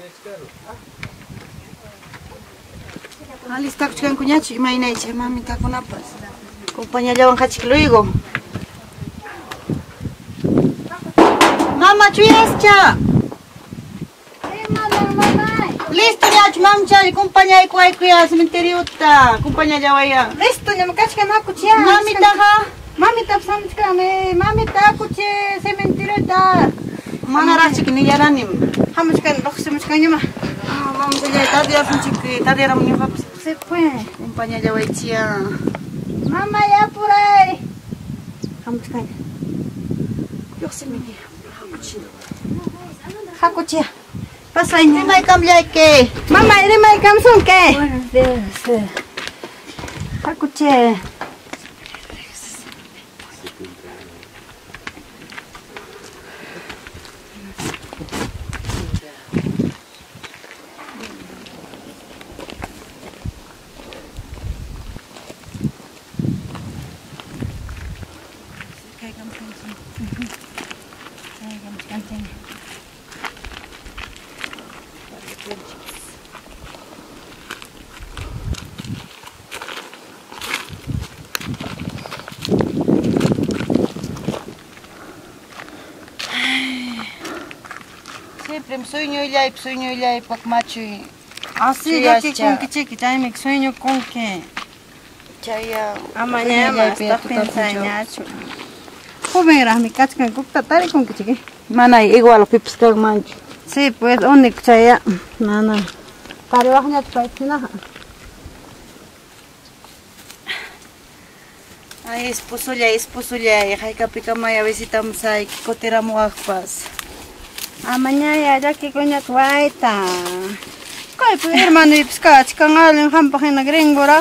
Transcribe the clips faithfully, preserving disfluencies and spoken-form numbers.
Alista kuchkan kuñachu imaynaycha mamita kunapas. Compañallawan hachik luego. Mama chuyascha. Eh, mama, mama. Listo ñachu mamcha compañay kuay kuya cementeriota. Compañalla waya. Listo, ñam kachkan hakuchia. Mamita ha. Mamita samchkame. Mamita hakuche cementeriota. Mana rachik ni yaranim. Hamuchkan roxmuchkan ñama. Ah, vamos allá, tadera funchik, tadera muñoja. Se fue. Compañalla waichia. Mama ya por ahí. Hamuchkan. Yo se me queda. Hakuchia. Pasa ini. Rimay kamlay ke. Mama, ini mai kamsun ke? Buenos días. Hakuche. Siempre sueño y ya, sueño y ya, pak macho y Así ya que con que cheque, ya me sueño con que. chaya. Amanhã está pensando. Joven, era mi cachca, ¿cómo está con que cheque? Mana igual pips kag mancho. Sí, pues único chaya. No, no. Para abajo ya te nada. Ay, esposo ya, esposo ya, hay que picar maya visitamos ahí, que cotera muagpas. Amanhã ya que coña tuaita. Kaya pues hermano y pesca, chica ngalen hampagin na gringora.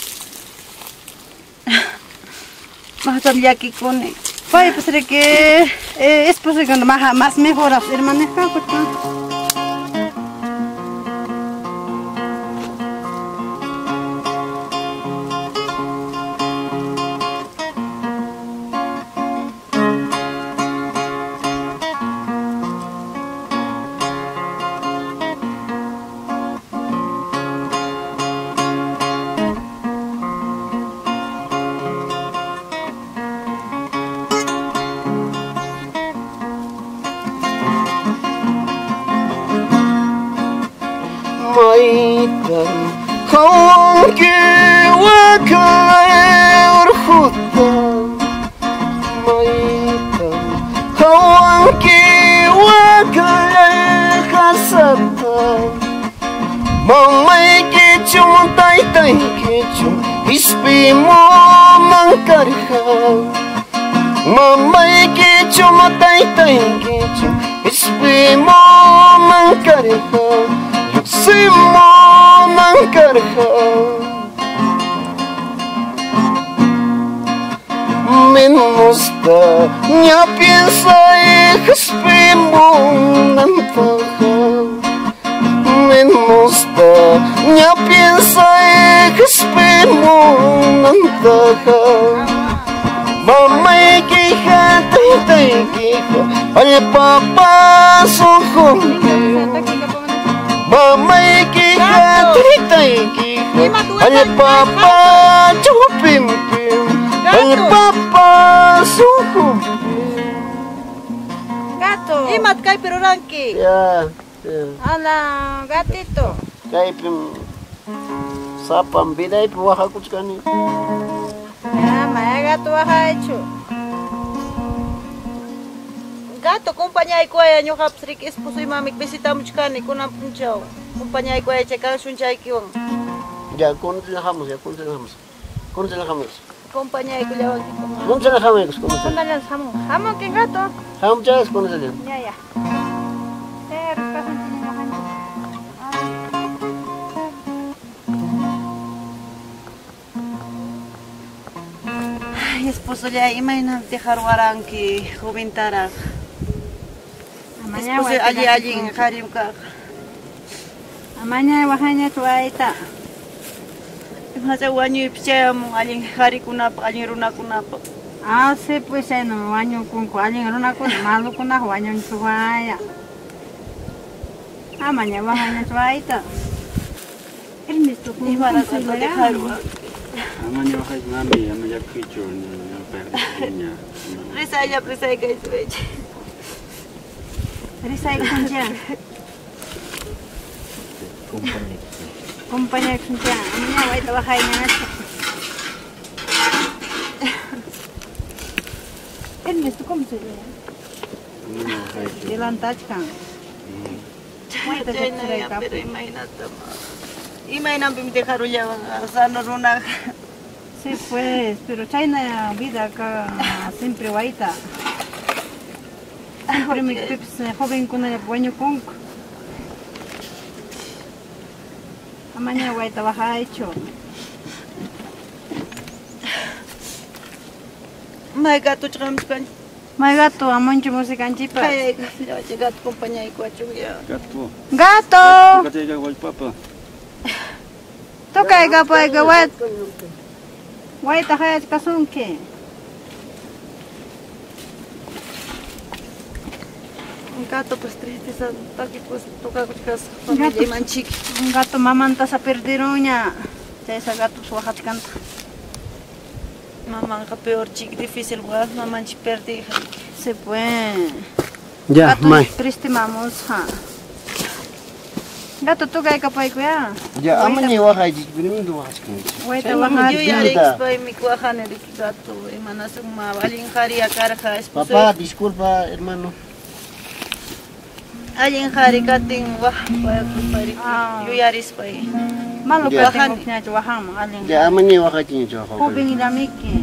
Mahatan ya que con Kaya pues de que esposo que más más mejor hermano ka kutka. Maitan kong kiwakay urhutan Maitan kong kiwakay kasatan Mamay kichum tay tay kichum ispi mo mangkarhan Mamay kichum tay tay kichum ispi mo mangkarhan Simon angkarha Menusta nya piensa espimo nantaha Menusta nya piensa espimo nantaha Mamay kika tay tay kika Ay papa suhumke Mamay kika tay kika Ay papa chupim pim Ay papa suhumke Gato. Imat kay pero ranki. Ya, ya. Ala, gatito. Kay pim sapam biday puwaha kuchkani. Ya, maya gato ha hecho. Gato, compañía y kuaya nyo kapsrik esposo y mamik visitamos chkani kunam punchaw. Compañía y kuaya chekan sunchay kiwang. Ya, kun tinahamos, ya, kun tinahamos. Kun tinahamos. Compañía y kuya wang kikong. Kun tinahamos, kun tinahamos. Sandalian samo. Samo que gato. Ham chas kun tinahamos. Ya, ya. Eh, respetan sin imagen. Ay, esposo ya, imagina dejar waranki, juventara. Esposo allí, allí, en harim kak. Amanya wahanya tuaita. Masa wanyo ipchayam, allí hari kunap, allí runa kunap. Ah, sí, pues en el baño con alguien en una cosa malo con la baño en su vaya. Amanya wahanya tuaita. Ini tuh Gimana kata ya. dekarwa? Amanya wakay mami, amanya kicho na perdinya. Risaya risaya guys guys. Risay kunja. Kumpanya. Kumpanya kunja. Amanya waita wahanya. Ini tuh kom sih ya. Amanya wakay. Dilantaj kan. Waita Jay na kutsiray ya ka. pero imay na tama. Imay na pimite karunya sa noruna. Sí, pues, pero China vida acá siempre guaita. Siempre mi pips joven con el bueño con. Amanya guaita baja hecho. May gato chakam chkan. May gato, amoncho música en chipa. Kaya kasi gato kumpanya ko chuya. Gato. Gato! Gato wal papa. To kay gapo ay gawat. Guaita kaya kasunke. Un gato pues triste sa taki pues toka kuchkas familia manchik. Un gato mamanta sa perdirunya. Chay sa gato suwahat kanta. Mamá ka peor chic difícil was mamá chi perdi. Se puede. Ya, Gato mai. triste mamos ha. Gato to kay kapoy kuya. Ya, amanya wakay jikbinim do wakas kan. Guaita Yo bahat. ya Vida. expa mi kuahan el gato y manas ma valin khari akarja esposo. Papá, disculpa, hermano. Alin khari kating wah pa pari. Ah. Yo yaris pa. Malu Ya. ka tingok niya juwahang aling. Ya, amanya wakay tin jo ako. Kubing idamiki.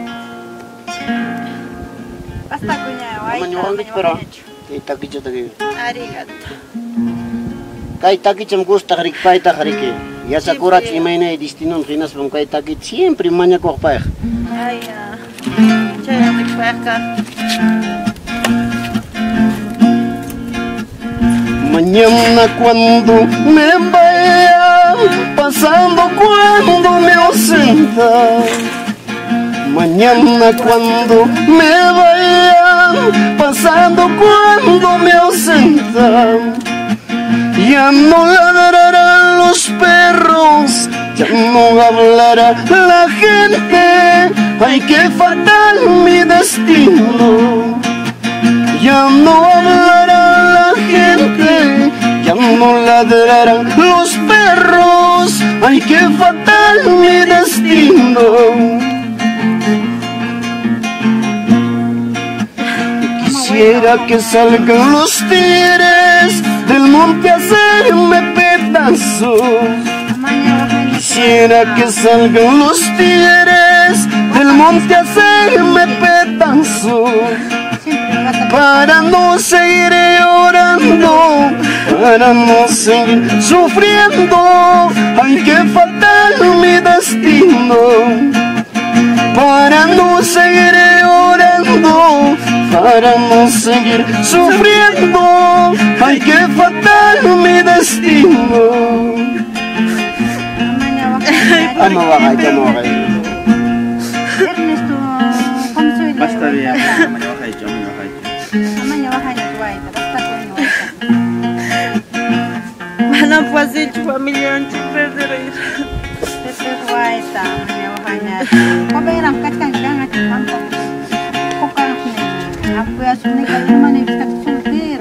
Basta kunya waita. Amanya wakay pero. Kay takicho tagay. Arigato. Kay takicham gusta harik paita harike. Ya sakura Siempre. chimaina destinon finas pom kay takit siempre manya ko pa. Ay, ah. Chaya te cueca. Mañana cuando me vaya, pasando cuando me ausenta. Mañana cuando me vaya, pasando cuando me ausenta. Ya no ladrarán los perros, ya no hablará la gente. Ay, qué fatal mi destino. Ya no hablará la gente, ya no ladrarán los perros. Ay, qué fatal mi destino. Quisiera que salgan los tigres del monte a hacerme pedazos. Quisiera que salgan los tigres del monte a hacerme pedazos. Para no seguir llorando, para no seguir sufriendo. Ay, qué fatal mi destino. Para no seguir llorando, para no seguir sufriendo. Ay, qué fatal mi destino. Ah, no va, ya no va. Ernesto, ¿cómo se llama? Basta bien, amanya wakay, amanya wakay. Amanya wahanya guaita. Basta kunya waita. Manang fácil tu familia anchi perder. Pepe guaita. Amanya wahanya. Koberam kachkan kanga chikampo. Kokang ni. Apu ya suni kalima ni biskat soltero.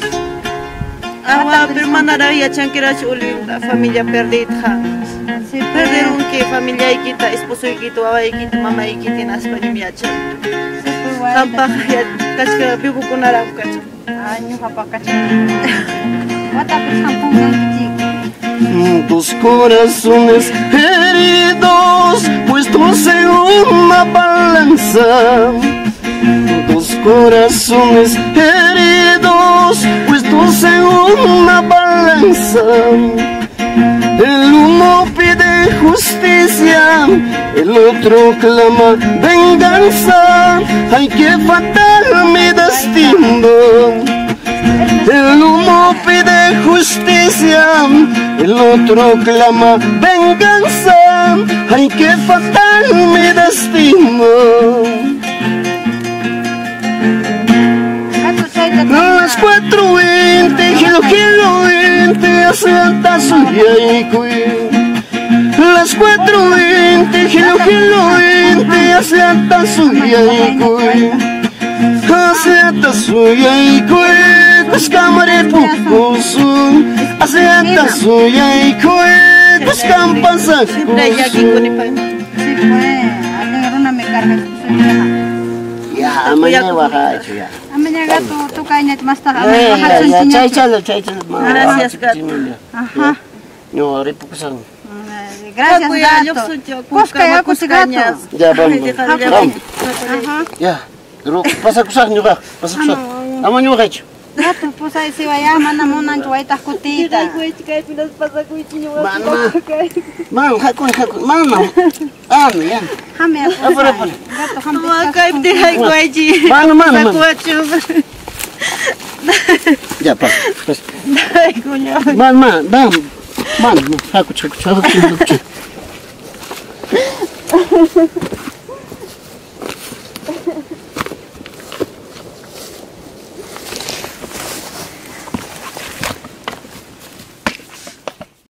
Awa pero manara ya chankira chuli la familia perdida. Sí, Perderon que familia ikita, esposo ikita, awa ikita, mama ikita en España miacha. Kampa ya kachka bibu kunara kacha. Año papakachkan. Wata pisampung yang Dos corazones heridos puestos en una balanza. Dos corazones heridos puestos en una balanza. El uno pide justicia, el otro clama venganza. Ay, qué fatal mi destino. El uno pide justicia, el otro clama venganza. Ay, qué fatal mi destino. A las cuatro veinte, giro, giro, asienta suyaicuy. Las cuatro veinte, gilo, gilo, veinte, asienta suyaicuy. Asienta suyaicuy, cuscamare pupusun. Asienta suyaicuy, cuscampan Siempre hay aquí con el sacusun. pan. Sí, pues, al negro no me carga su vieja. Ya, amanhã baja, ya. Amiga, tú, tú kainet más tarde. Eh, ya, ya, chay, chay, chay, chay. Gracias, gato. Ajá. No, repukusan. Gracias, Aku ya, gato. yo soy Cusca, ya, cusca, gato. Ya, vamos. Vamos. Ajá. Ya. Pero pasa kusak juga, pasa kusak. Amo nyo kayo. Gato, pues ahí se vaya, manda mona en chuaitas cutita. Mana. Mana, hakun, hakun. Mana. Ano, yan. Jame, Apura, apura. gato, jame. Mga kaip di hay guaji. Mana, mana, mana. Sakuacho. Ya, pas, pas. Ay, kunya. Man, man, man. Man, man. Hakun, hakun, hakun, hakun.